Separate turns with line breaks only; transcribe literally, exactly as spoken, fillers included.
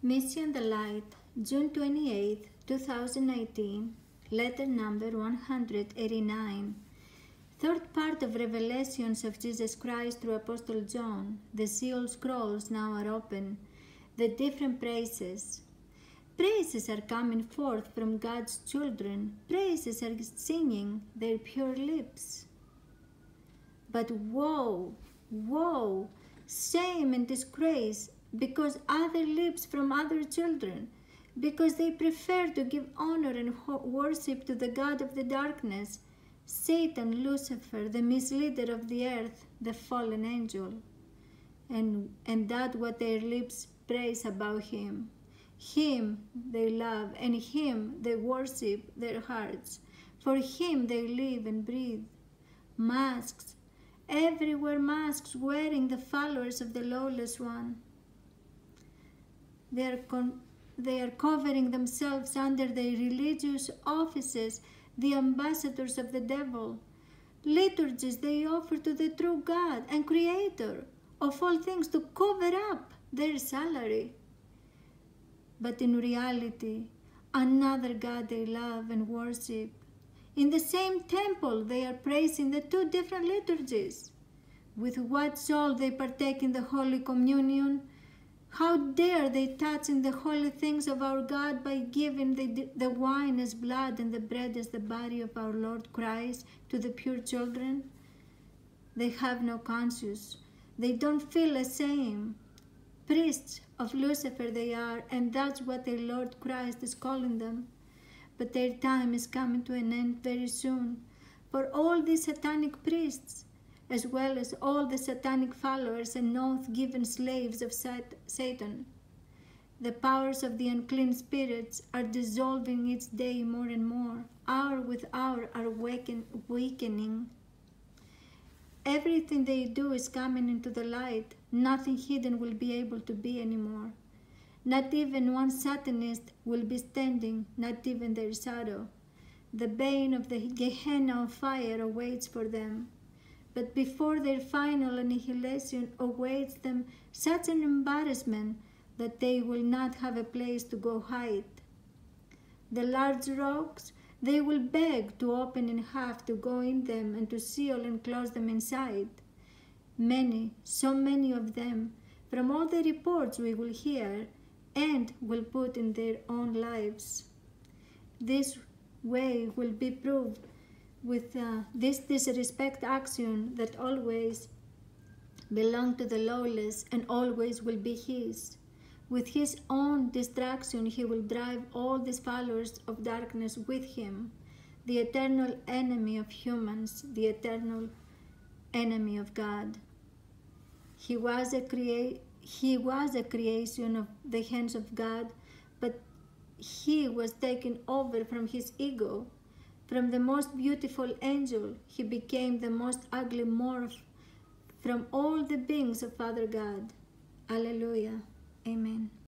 Mission the Light, June twenty-eighth, two thousand nineteen, letter number one hundred eighty-nine. Third part of Revelations of Jesus Christ through Apostle John. The seal scrolls now are open. The different praises. Praises are coming forth from God's children. Praises are singing their pure lips. But woe, woe, shame and disgrace, because other lips from other children, because they prefer to give honor and worship to the God of the darkness, Satan, Lucifer, the misleader of the earth, the fallen angel. And, and that what their lips praise about him. Him they love, and him they worship their hearts. For him they live and breathe. Masks, everywhere masks wearing the followers of the lawless one. They are, con they are covering themselves under their religious offices, the ambassadors of the devil. Liturgies they offer to the true God and Creator of all things to cover up their salary. But in reality, another God they love and worship. In the same temple, they are praising the two different liturgies. With what soul they partake in the Holy Communion? How dare they touch in the holy things of our God by giving the, the wine as blood and the bread as the body of our Lord Christ to the pure children? They have no conscience. They don't feel ashamed. Priests of Lucifer they are, and that's what their Lord Christ is calling them. But their time is coming to an end very soon. For all these satanic priests, as well as all the satanic followers and oath-given slaves of Satan, the powers of the unclean spirits are dissolving each day more and more. Hour with hour are weakening. Everything they do is coming into the light. Nothing hidden will be able to be anymore. Not even one Satanist will be standing, not even their shadow. The bane of the Gehenna of fire awaits for them. But before their final annihilation awaits them such an embarrassment that they will not have a place to go hide. The large rocks, they will beg to open in half to go in them and to seal and close them inside. Many, so many of them, from all the reports we will hear, and will put in their own lives. This way will be proved with uh, this disrespect action that always belong to the lawless and always will be his. With his own destruction, he will drive all these followers of darkness with him, the eternal enemy of humans, the eternal enemy of God. He was a crea- he was a creation of the hands of God, but he was taken over from his ego. From the most beautiful angel, he became the most ugly morph from all the beings of Father God. Alleluia. Amen.